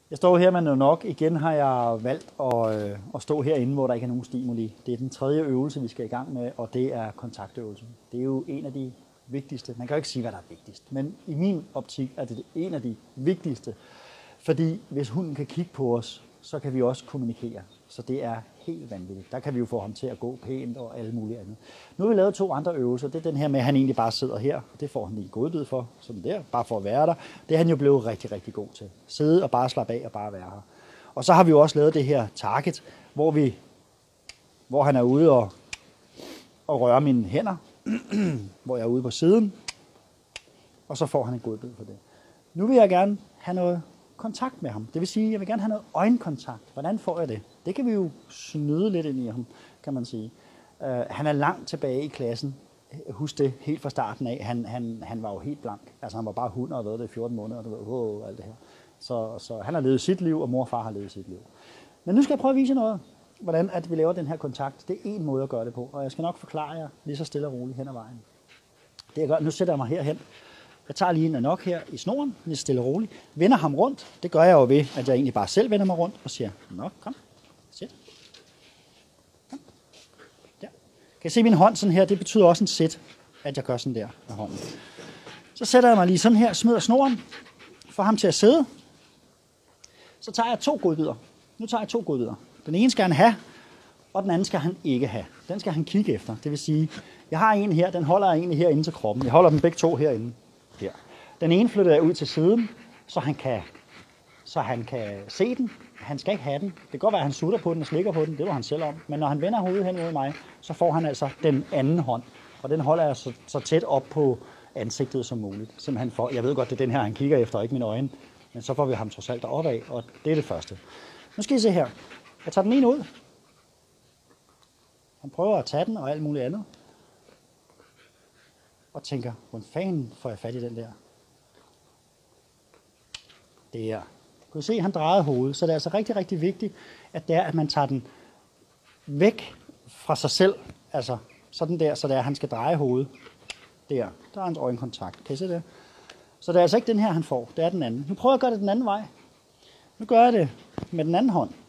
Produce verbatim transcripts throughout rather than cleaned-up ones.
Jeg står her med nok. Igen har jeg valgt at, øh, at stå herinde, hvor der ikke er nogen stimuli. Det er den tredje øvelse, vi skal i gang med, og det er kontaktøvelsen. Det er jo en af de vigtigste. Man kan jo ikke sige, hvad der er vigtigst, men i min optik er det en af de vigtigste. Fordi hvis hunden kan kigge på os, så kan vi også kommunikere. Så det er helt vanvittigt. Der kan vi jo få ham til at gå pænt og alle mulige andet. Nu har vi lavet to andre øvelser. Det er den her med, at han egentlig bare sidder her. Det får han lige godbid for, sådan der, bare for at være der. Det er han jo blevet rigtig, rigtig god til. Sidde og bare slappe af og bare være her. Og så har vi jo også lavet det her target, hvor, vi, hvor han er ude og, og rører mine hænder. Hvor jeg er ude på siden. Og så får han en godbid for det. Nu vil jeg gerne have noget kontakt med ham. Det vil sige, at jeg vil gerne have noget øjenkontakt. Hvordan får jeg det? Det kan vi jo snyde lidt ind i ham, kan man sige. Uh, han er langt tilbage i klassen. Husk det helt fra starten af. Han, han, han var jo helt blank. Altså han var bare hund og har været det i fjorten måneder. Og oh, alt det her. Så, så han har levet sit liv, og mor og far har levet sit liv. Men nu skal jeg prøve at vise noget, hvordan at vi laver den her kontakt. Det er en måde at gøre det på, og jeg skal nok forklare jer lige så stille og roligt hen ad vejen. Det jeg gør, nu sætter jeg mig herhen. Jeg tager lige en nok her i snoren, lige stille og roligt. Vender ham rundt. Det gør jeg jo ved, at jeg egentlig bare selv vender mig rundt og siger, nok, kom, sæt. Kom. Der. Kan I se min hånd sådan her? Det betyder også en sæt, at jeg gør sådan der med hånden. Så sætter jeg mig lige sådan her, smider snoren, får ham til at sidde. Så tager jeg to godbidder. Nu tager jeg to godbidder. Den ene skal han have, og den anden skal han ikke have. Den skal han kigge efter. Det vil sige, jeg har en her, den holder jeg egentlig herinde til kroppen. Jeg holder dem begge to herinde. Her. Den ene flytter jeg ud til siden, så han kan, så han kan se den. Han skal ikke have den. Det kan godt være, at han sutter på den og slikker på den. Det var han selv om. Men når han vender hovedet hen mod mig, så får han altså den anden hånd. Og den holder jeg så, så tæt op på ansigtet som muligt. Simpelthen for, jeg ved godt, det er den her, han kigger efter, ikke mine øjne. Men så får vi ham trods alt deroppe af, og det er det første. Nu skal I se her. Jeg tager den ene ud. Han prøver at tage den og alt muligt andet. Og tænker, hvordan fanden får jeg fat i den der? Det er. Kan I se, at han drejede hovedet, så det er altså rigtig, rigtig vigtigt, at det er, at man tager den væk fra sig selv. Altså sådan der, så det er, at han skal dreje hovedet. Der, der er hans øjenkontakt. Kan I se det? Så det er altså ikke den her, han får. Det er den anden. Nu prøver jeg at gøre det den anden vej. Nu gør jeg det med den anden hånd.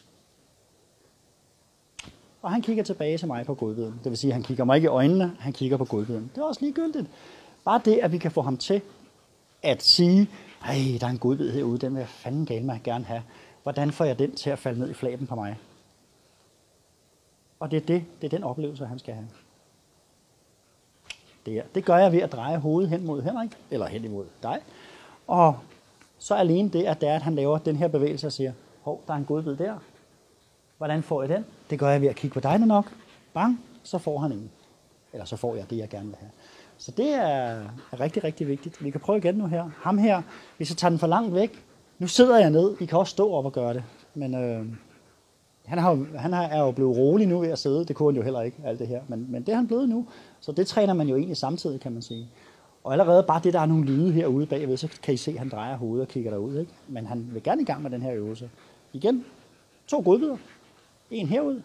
Og han kigger tilbage til mig på godbiden. Det vil sige, at han kigger mig ikke i øjnene, han kigger på godbiden. Det er også ligegyldigt. Bare det, at vi kan få ham til at sige, ej, der er en godbid herude, den vil jeg fanden gale mig gerne have. Hvordan får jeg den til at falde ned i flæben på mig? Og det er, det, det er den oplevelse, han skal have. Det, er, det gør jeg ved at dreje hovedet hen mod Henrik, eller hen imod dig. Og så alene det, at det er, at han laver den her bevægelse og siger, hov, der er en godbid der. Hvordan får jeg den? Det gør jeg ved at kigge på dig nok. Bang, så får han en. Eller så får jeg det, jeg gerne vil have. Så det er rigtig, rigtig vigtigt. Vi kan prøve igen nu her. Ham her, hvis jeg tager den for langt væk. Nu sidder jeg ned. I kan også stå op og gøre det. Men øh, han, har, han er jo blevet rolig nu ved at sidde. Det kunne han jo heller ikke, alt det her. Men, men det er han blevet nu. Så det træner man jo egentlig samtidig, kan man sige. Og allerede bare det, der er nogle lyde herude bagved, så kan I se, at han drejer hovedet og kigger derud. Ikke? Men han vil gerne i gang med den her øvelse. Igen, to godbidder. En herud.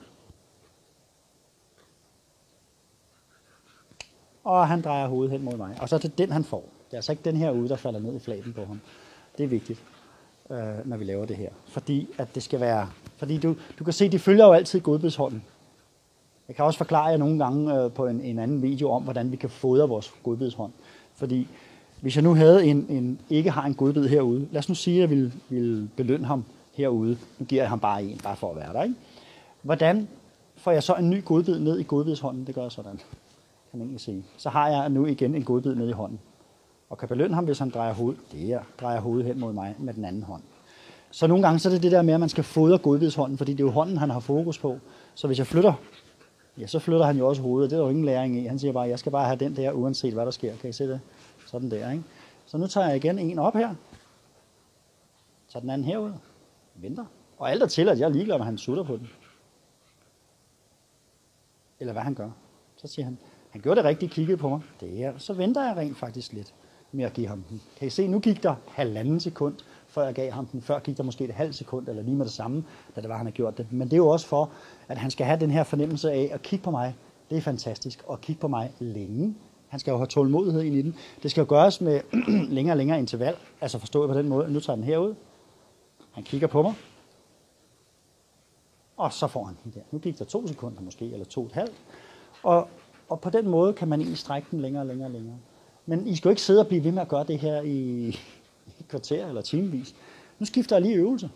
Og han drejer hovedet hen mod mig. Og så er det den, han får. Det er altså ikke den her ude, der falder ned i flæben på ham. Det er vigtigt, øh, når vi laver det her. Fordi at det skal være... Fordi du, du kan se, de følger jo altid godbidshånden. Jeg kan også forklare jer nogle gange øh, på en, en anden video om, hvordan vi kan fodre vores godbidshånd. Fordi hvis jeg nu havde en, en ikke har en godbid herude. Lad os nu sige, at jeg ville, ville belønne ham herude. Nu giver jeg ham bare en, bare for at være der, ikke? Hvordan får jeg så en ny godbid ned i godbidshånden? Det gør jeg sådan, kan man egentlig sige. Så har jeg nu igen en godbid ned i hånden. Og kan belønne ham, hvis han drejer hovedet. Det er, drejer hovedet hen mod mig med den anden hånd. Så nogle gange så er det det der med, at man skal fodre godbidshånden, fordi det er jo hånden, han har fokus på. Så hvis jeg flytter, ja, så flytter han jo også hovedet. Det er der jo ingen læring i. Han siger bare, jeg skal bare have den der, uanset hvad der sker. Kan I se det? Sådan der, ikke? Så nu tager jeg igen en op her. Tager den anden herud. Venter. Og alt er til, at jeg er ligeglad, når han sutter på den. Eller hvad han gør. Så siger han, han gjorde det rigtigt, kiggede på mig. Det er, så venter jeg rent faktisk lidt med at give ham den. Kan I se, nu gik der halvanden sekund, før jeg gav ham den. Før gik der måske et halvt sekund, eller lige med det samme, da det var, han havde gjort det. Men det er jo også for, at han skal have den her fornemmelse af at kigge på mig. Det er fantastisk. Og kigge på mig længe. Han skal jo have tålmodighed ind i den. Det skal jo gøres med længere og længere interval. Altså forstået på den måde. Nu tager den herud. Han kigger på mig. Og så får han den der. Nu gik der to sekunder måske, eller to og et halvt. Og, og på den måde kan man egentlig strække den længere og længere og længere. Men I skal jo ikke sidde og blive ved med at gøre det her i, i kvarter eller timevis. Nu skifter jeg lige øvelse.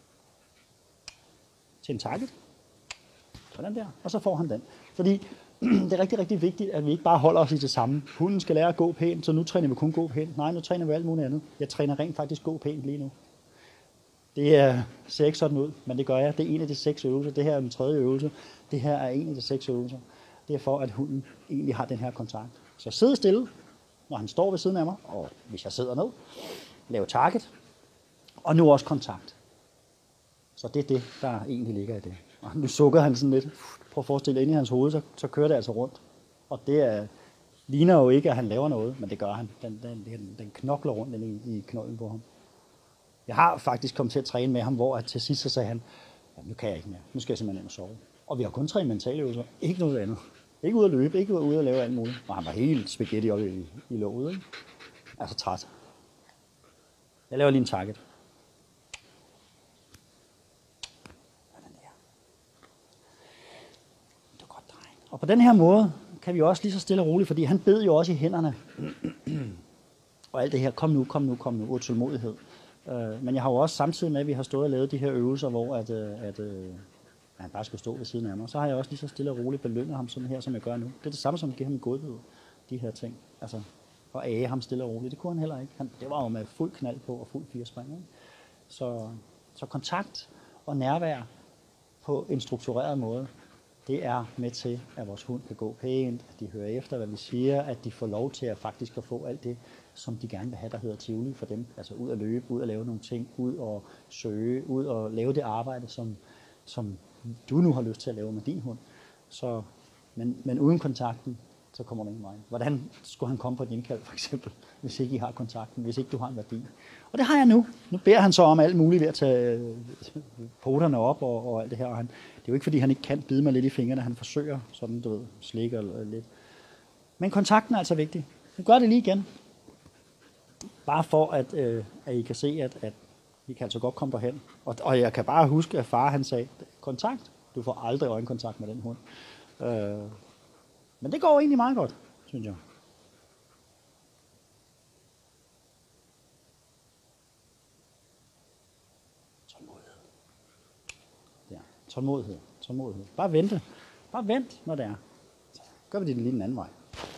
Til en target. Sådan der. Og så får han den. Fordi det er rigtig, rigtig vigtigt, at vi ikke bare holder os i det samme. Hunden skal lære at gå pænt, så nu træner vi kun gå pænt. Nej, nu træner vi alt muligt andet. Jeg træner rent faktisk gå pænt lige nu. Det er, ser ikke sådan ud, men det gør jeg. Det er en af de seks øvelser. Det her er den tredje øvelse. Det her er en af de seks øvelser. Det er for, at hunden egentlig har den her kontakt. Så sid stille, når han står ved siden af mig, og hvis jeg sidder ned, lav target, og nu også kontakt. Så det er det, der egentlig ligger i det. Og nu sukker han sådan lidt. Prøv at forestille dig, inde i hans hoved, så, så kører det altså rundt. Og det er, ligner jo ikke, at han laver noget, men det gør han. Den, den, den, den knokler rundt i, i knolden på ham. Jeg har faktisk kommet til at træne med ham, hvor at til sidst så sagde han, ja, nu kan jeg ikke mere. Nu skal jeg simpelthen hjem og sove. Og vi har kun trænet mentale øvelser. Ikke noget andet. Ikke ud at løbe, ikke ud at lave alt muligt. Og han var helt spaghetti oppe i, i låget, ikke? Altså træt. Jeg laver lige en target. Og på den her måde kan vi også lige så stille og roligt, fordi han bed jo også i hænderne. Og alt det her, kom nu, kom nu, kom nu, utålmodighed. Men jeg har jo også samtidig med, at vi har stået og lavet de her øvelser, hvor at, at, at han bare skulle stå ved siden af mig, så har jeg også lige så stille og roligt belønnet ham sådan her, som jeg gør nu. Det er det samme som at give ham en godbid, de her ting. Altså, og age ham stille og roligt. Det kunne han heller ikke. Han, det var jo med fuld knald på og fuld firespring. Ikke? Så, så kontakt og nærvær på en struktureret måde, det er med til, at vores hund kan gå pænt, at de hører efter, hvad vi siger, at de får lov til at faktisk at få alt det, som de gerne vil have, der hedder tivoli for dem. Altså ud at løbe, ud at lave nogle ting, ud og søge, ud og lave det arbejde, som, som du nu har lyst til at lave med din hund. Så, men, men uden kontakten, så kommer der ingen vej. Hvordan skulle han komme på et indkald, for eksempel, hvis ikke I har kontakten, hvis ikke du har en værdi? Og det har jeg nu. Nu beder han så om alt muligt ved at tage poterne op og, og alt det her. Og han, det er jo ikke, fordi han ikke kan bide mig lidt i fingrene. Han forsøger sådan, du ved, slikker lidt. Men kontakten er altså vigtig. Nu gør det lige igen. Bare for, at, øh, at I kan se, at, at vi kan altså godt komme derhen. Og, og jeg kan bare huske, at far han sagde, kontakt. Du får aldrig øjenkontakt med den hund. Øh, men det går egentlig meget godt, synes jeg. Tålmodighed. Ja, tålmodighed. Tålmodighed. Bare vente. Bare vent, når det er. Så gør vi det lige den anden vej.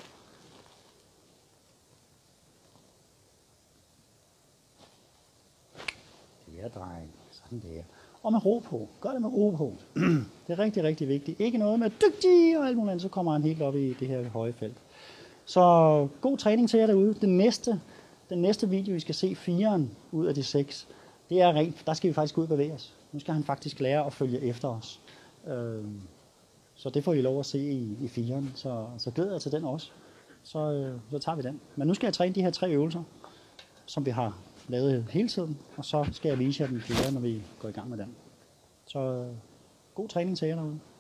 Det er dreng. Sådan der. Og med ro på. Gør det med ro på. Det er rigtig, rigtig vigtigt. Ikke noget med dygtig og alt muligt andet, så kommer han helt op i det her høje felt. Så god træning til jer derude. Den næste, den næste video, vi skal se fireren ud af de seks, det er rent, der skal vi faktisk ud og bevæge os. Nu skal han faktisk lære at følge efter os. Så det får I lov at se i, i fireren. Så, så glæder jeg til den også. Så, så tager vi den. Men nu skal jeg træne de her tre øvelser, som vi har lavet hele tiden, og så skal jeg vise jer den flere, når vi går i gang med den. Så god træning til jer derude.